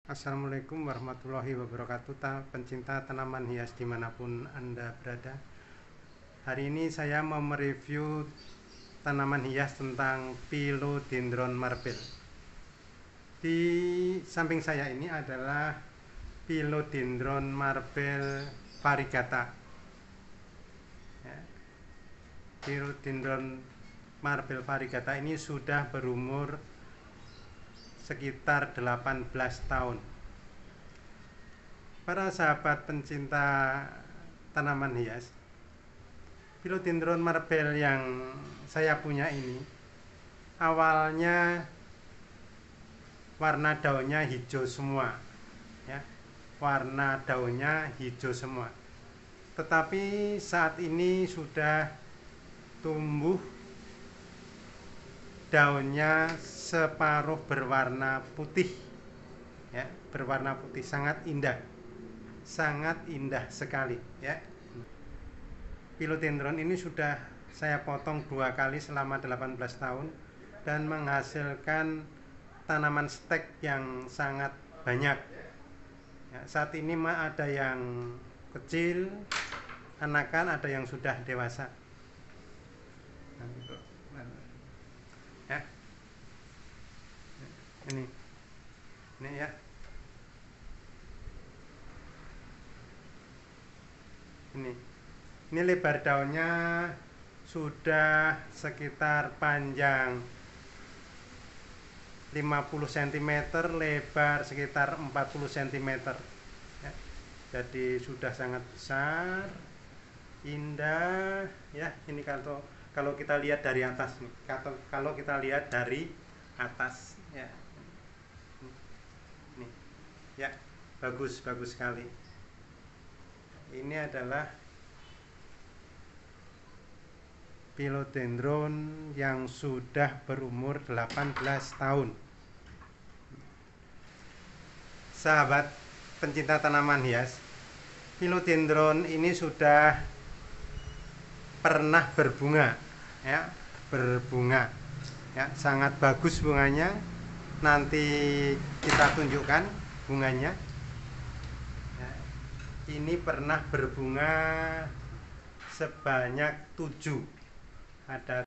Assalamualaikum warahmatullahi wabarakatuh, pencinta tanaman hias dimanapun Anda berada. Hari ini saya mau mereview tanaman hias tentang Philodendron Marble. Di samping saya ini adalah Philodendron Marble variegata. Philodendron Marble variegata ini sudah berumur sekitar 18 tahun. Para sahabat pencinta tanaman hias, Philodendron Marble yang saya punya ini awalnya warna daunnya hijau semua, ya, warna daunnya hijau semua. Tetapi saat ini sudah tumbuh daunnya separuh berwarna putih, ya, berwarna putih, sangat indah sekali, ya. Philodendron ini sudah saya potong 2 kali selama 18 tahun dan menghasilkan tanaman stek yang sangat banyak, ya. Saat ini ada yang kecil, anakan, ada yang sudah dewasa. Ya, ini ya, ini lebar daunnya sudah sekitar panjang 50 cm, lebar sekitar 40 cm, ya. Jadi sudah sangat besar, indah, ya. Ini kalau kita lihat dari atas nih, kalau kita lihat dari atas, ya, ini, ya, bagus sekali. Ini adalah Philodendron yang sudah berumur 18 tahun. Sahabat pencinta tanaman hias, Philodendron ini sudah pernah berbunga, ya, ya, sangat bagus bunganya. Nanti kita tunjukkan bunganya, ya. Ini pernah berbunga sebanyak 7, ada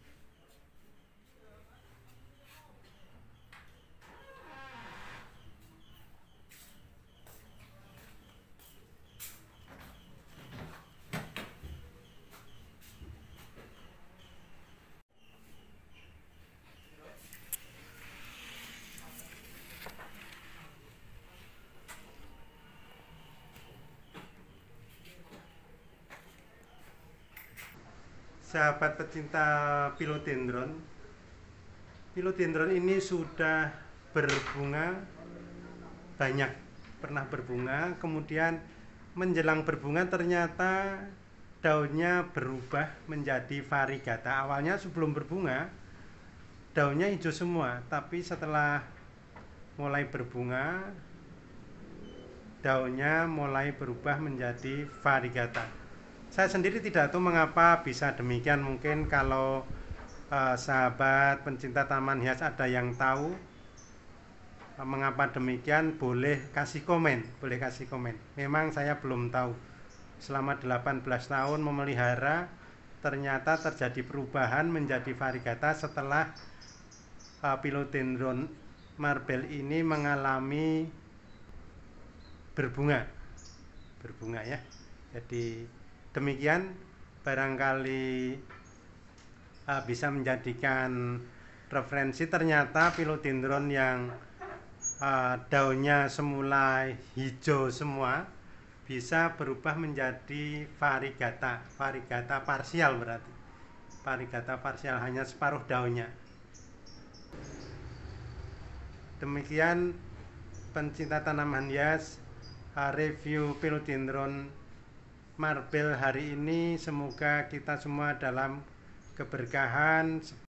sahabat pecinta Philodendron. Philodendron ini sudah berbunga banyak, pernah berbunga, kemudian menjelang berbunga ternyata daunnya berubah menjadi variegata. Awalnya sebelum berbunga daunnya hijau semua, tapi setelah mulai berbunga daunnya mulai berubah menjadi variegata. Saya sendiri tidak tahu mengapa bisa demikian. Mungkin kalau sahabat pencinta taman hias ada yang tahu mengapa demikian, boleh kasih komen. Memang saya belum tahu. Selama 18 tahun memelihara, ternyata terjadi perubahan menjadi variegata setelah Philodendron Marble ini mengalami berbunga, ya. Jadi demikian, barangkali bisa menjadikan referensi. Ternyata Philodendron yang daunnya semula hijau semua bisa berubah menjadi variegata parsial, berarti variegata parsial, hanya separuh daunnya. Demikian pencinta tanaman hias, review Philodendron Marble hari ini. Semoga kita semua dalam keberkahan.